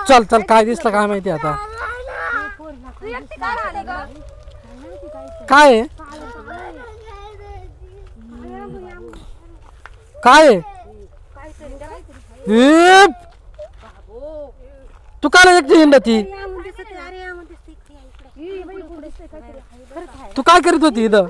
चल चल काय दिसलं काय माहिती आता काय आहे? काय आहे? तू काय एकटी हिंडती तू काय करीत होती इथं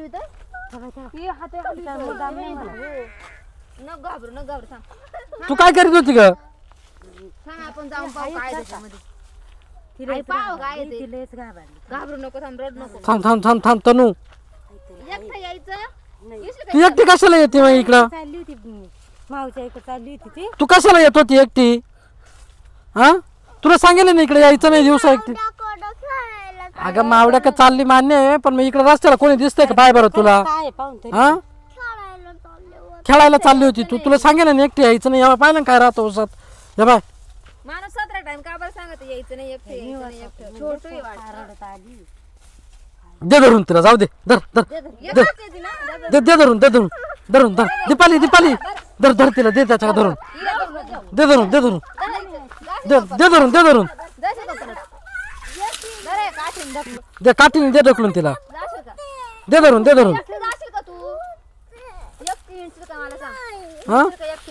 तू काय करीत होती ग आपण जाऊन पाहू काय त्याच्यामध्ये पाहू काय घाबरू नको थांब रड नको थांब थांब थांब थांब तनू एकटं यायचं तू एकटी कशाला येते मग इकडं चालली होती मावच्या इकडे चालली होती ती तू कशाला येत होती एकटी हा तुला सांगेल ना इकडे यायचं नाही दिवसा एकटी अगं मावड्या का चालली मान्य आहे पण मग इकडे रस्त्याला कोणी दिसतंय का पाय बरं तुला काय पाहून तरी हा खेळायला चालली होती तू तुला सांगेल ना एकटी यायचं नाही पाहिलं ना काय राहतो उसात हे बाय माणूस 17 टाइम का बरं सांगत यायचं नाही एकटं छोटू आहे वाटतं रडत आली दे धरून तिला जाऊ दे धर धर दे दे धरून दे धरून धरून धर दीपाली दीपाली धर धर तिला दे त्याच्या धरून दे धरून दे धरून दे दे धरून दे धरून दे काठीने दे ढकलून तिला दे धरून दे धरून हा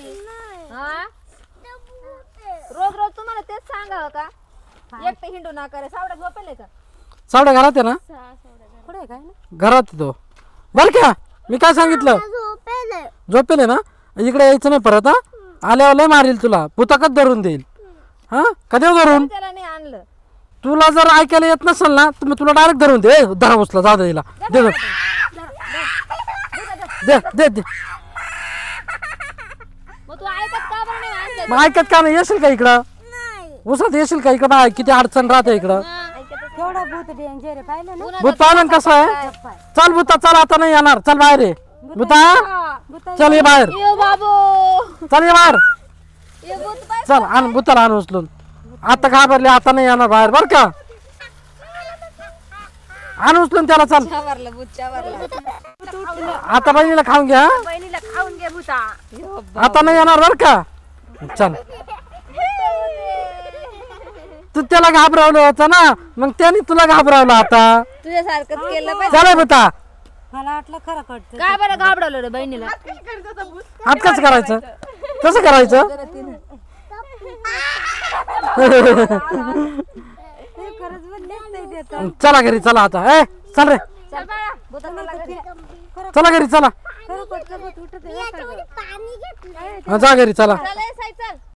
रोज रोज तुम्हाला तेच सांगावं का एकटं हिंडू नका रे सावडा झोपेल का सावड्या घरात आहे ना पुढे काय घरात तो बर का मी काय सांगितलं झोपेल ना इकडे यायचं नाही परत हा आल्यावर लय मारील तुला पुताकच धरून देईल हा कधी धरून त्याला नाही आणलं तुला जर ऐकायला येत नसेल ना तर तुला डायरेक्ट धरून दे धरा बसला जाऊ दे हिला दे दे दे दे मग तू ऐकत का बरं नाही आणलं मग ऐकत का नाही येशील का इकडं उसात येशील का इकडं बाय किती अडचण राहते इकडं केवढा भूत डेंजर आहे पाहिलं ना भूत पालन कसं आहे चल भूता चल आता नाही येणार चल बाहेर ये भूता चल ये बाहेर यो बाबू चल ये बाहेर ये भूत बाई चल आण भूताला आण उचलून आता घाबरले आता नाही येणार बाहेर बर का आण उचलून त्याला चल चावरला भूत चावरला आता बहिणीला खाऊन घ्या हा? बहिणीला खाऊन घे भूता आता नाही येणार बर का चल तू त्याला घाबरवलं होतं ना मग त्याने तुला घाबरवलं आता तुझ्यासारखंच केलं पाहिजे चला भूता मला वाटलं खरं कळतं काय बरं घाबरवलं रे बहिणीला आता कसं करायचं कसं करायचं खरंच म्हणले नाही चला घरी चला आता ए चल रे चल बाळा भूताला घरी चला घरी चला खरं कळतं उठत जा घरी चला चल ए साई चल